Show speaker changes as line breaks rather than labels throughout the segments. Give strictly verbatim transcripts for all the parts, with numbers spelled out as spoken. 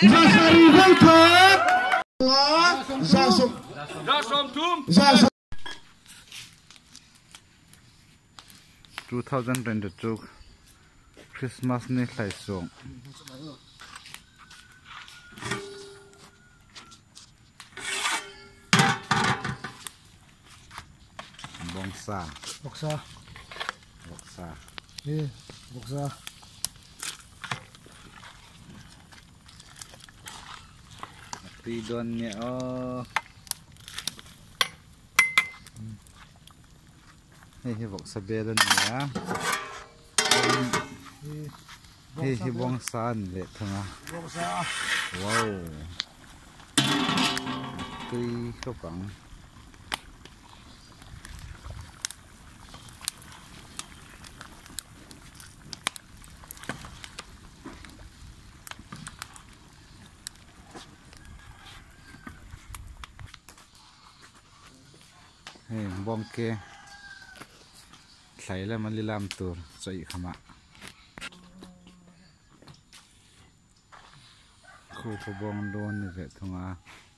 Zasari Volkot. Zasom.
Zasom Tum.
Zasom.
twenty twenty-two Christmas ni hlai song. Bongsa.
Boksa.
Boksa.
Eh, boksa.
Tidon niya oh. Hehe boksa belon niya. Hehe bongsan le thanga.
Boksa.
Wow. Tuy kapang. Hey, bongkeใส่แล้วมันลิลามตัวใส่ขมะคู่พบองโดนนี่แหละทั้งอ่ะ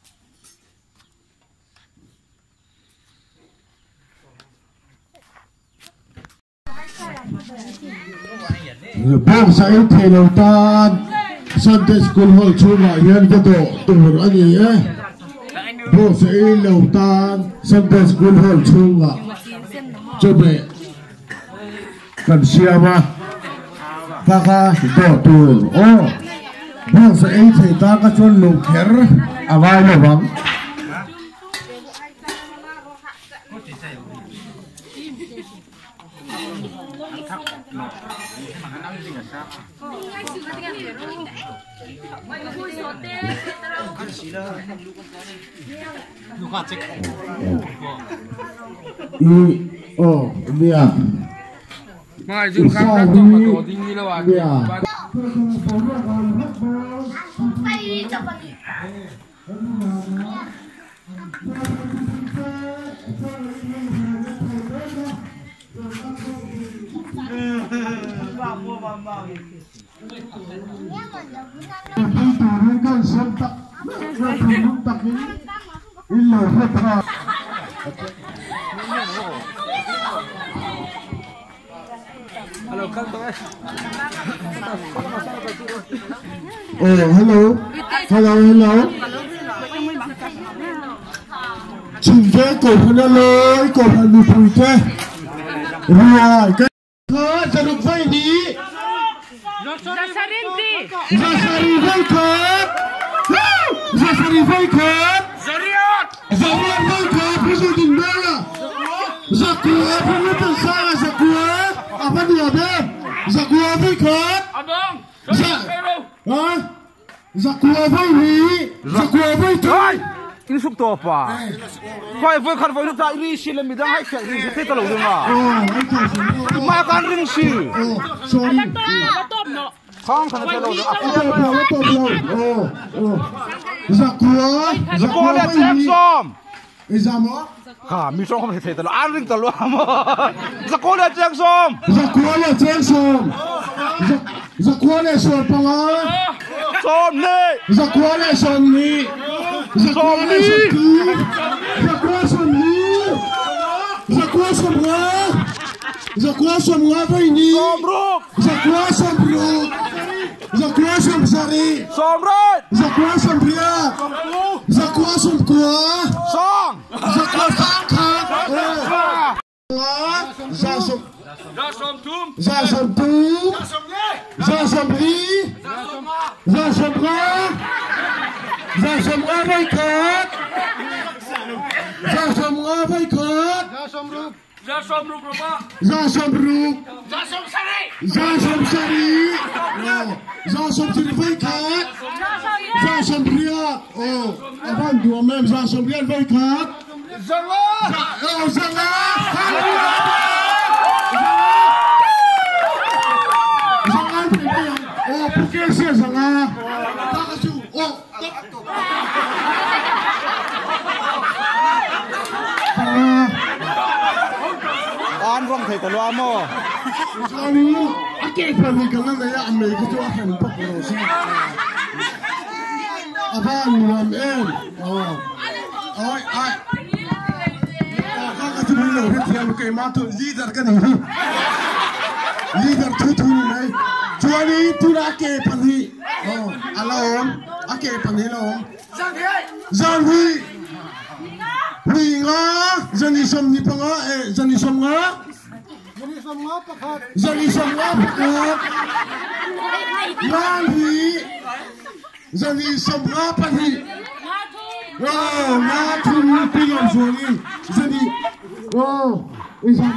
บ้านใส่เทโลตานซันเดสกุลฮอลชูมาเฮียนก็โตตัวอันนี้เอ๊ะบ้านใส่โลตานซันเดสกุลฮอลชูมาจะเบะกันเชียมาพาข้าตัวตัวโอ้บ้านใส่เทตานก็ชนลูกเขรเอาไว้ระวังอีโอ้เบีย
มาจึงข้างนั้นต้องมาตัวดิ้งนี่แล้วว่ะ
เบีย
ไปจับไปบ้าบ้าบ้าบ้า
กันสันตักกันตักนี่อิลล์พัฒนา
ฮัลโหลกันตัว
โอ้ฮัลโหลฮัลโหลฮัลโหลชิงเจ้กบพันเลยกบพันมีปุ๋ยเจ้รัวกันเธอสรุปไฟนี้
Zasarinti.
Zasari Volkot. Zasari Volkot.
Zariat.
Zariat Volkot. President Bella. Zakua. Pemerintah sana Zakua. Apa dia deh? Zakua Volkot.
Abang.
Hah? Zakua Volkot. Zakua Volkot.
Ini suk to apa? Koi voi kan voi ta ri si le midang hai kha ri te ta lo dong ah.
Oh, ai kha si.
Ma kan ring si.
Oh, sorry.
Khang kan ta lo dong.
Apa dia? Apa dia? Oh, oh. Zakua.
Zakua le chek som.
Izamo.
Ka mi som không thể ta lo an ring ta lo ma. Zakua le chek som.
Zakua le chek som. Zakua le som panga.
Som ni.
Zakua le som ni. Zakua le som ki. Zakua som ni. Zakua som nga. Zakua som nga vai ni.
Som ruk.
Zakua som ruk. Zakua som sari.
Som rai.
Zakua som pria. Zakua som kua.
Song.
Zakua sang kha. Zasom.
Zasom Tum.
Zasom tum. Zasom li. Zasom ra. Zasom ra vai khat. Zasom ra vai khat.
Zasom Ruk. Zasom Ruk Rupa.
Zasom ruk.
Zasom Sari.
Zasom sari. Zasom sari vai khat. Zasom pria. Oh, abang dua mem zasom pria vai khat.
Zanga.
Oh, zanga. Zanga pria. Oh, porque se zanga. Takaju. Oh.
An rong thei ta lo mo.
Sorry. Ake pa ni kan na ya ame ko to akan pa ko si. อาบ้านรวมเอ็มอ๋อโอ้ยไอ้ข้าก็จะมีเหล่าที่เทียมเกมาตัวลีดเดอร์กันนี่ลีดเดอร์ทุทุนี่ไหมจวนนี้ตุลาเกปันฮีอ๋ออะไรอมอาเกปันฮีละอมจันฮีฮีงาจันนี่สมนี่ปังอ่ะเอ๊ะจันนี่สมงาจันนี่สมงาปะครับจันนี่สมงาปะครับงานฮีจันนี่สมงาปันฮีโอ้งาทุนปีนส่วนนี้จันนี่โอ้อีสัง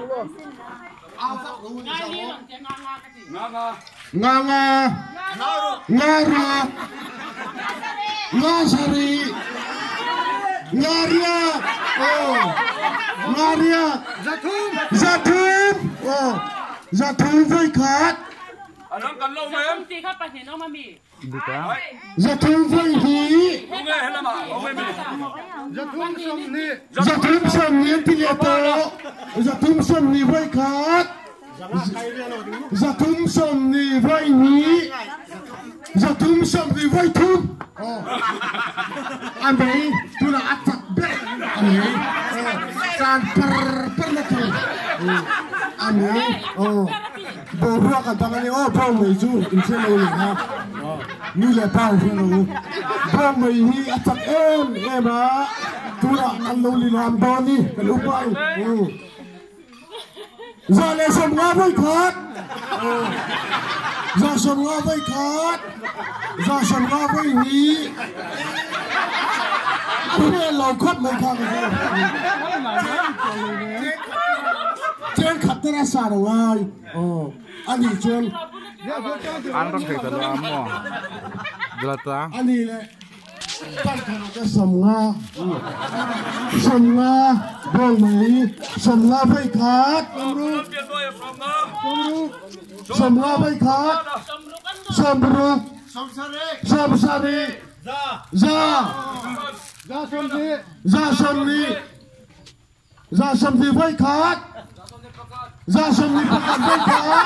งางางางางารางาสารีงาเรียโอ้งาเรียจัตุมจัตุมโอ้จัตุมไฟขาดอันนั้นกันลงไหมจีครับไปเห็นน้องมามีจัตุมไฟหีลงไงเห็นไหมลงไม่มีจัตุมสมนีจัตุมสมนีที่เลี้ยโตจัตุมสมนีไฟขาดZatum som ni vai ni Zatum som ni vai tum oh Ambil tu nak atak ber Ambil Kan per per lagi Ambil oh Bawa kat tangan ni oh bawa meju Insya Allah ha Ni le bawa insya Allah Bawa meju atak em em ah Tu nak kalau lilam bawa ni kalau bawa oh Giờ này sầm ngã với khát, giờ sầm ngã với khát, giờ sầm ngã với nhí, anh em lâu khát mấy khát rồi, trên khát thế là sao đâu ai, anh đi trên,
anh đang thấy thật là ấm mò, giờ ta,
anh đi này. Tan khăn cái sầm ngã, sầm ngã, bông mấy, sầm ngã với khát, sầm ngã với khát, sầm rục, sầm sari, ra, ra sầm đi, ra sầm đi, ra sầm đi với khát, ra sầm đi pakat với khát,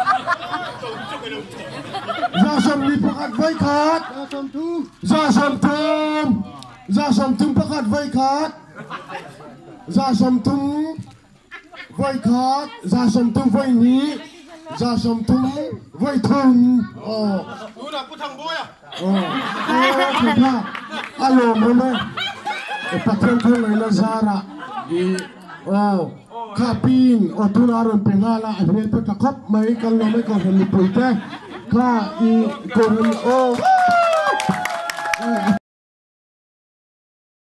ra sầm đi pakat với khát. Ra sầm thum, ra sầm thum pakat vai khát, ra sầm thum vai khát, ra sầm thum vai ní, ra sầm thum vai thum. Oh, tu nak putang boy ah? Oh, oh, kita, alo mana? Patron tu lain Zara, di, oh, kapin, oh tu naron pengala, akhirnya petakap, mai kalau mai kau hendak pergi, kah i koran oh.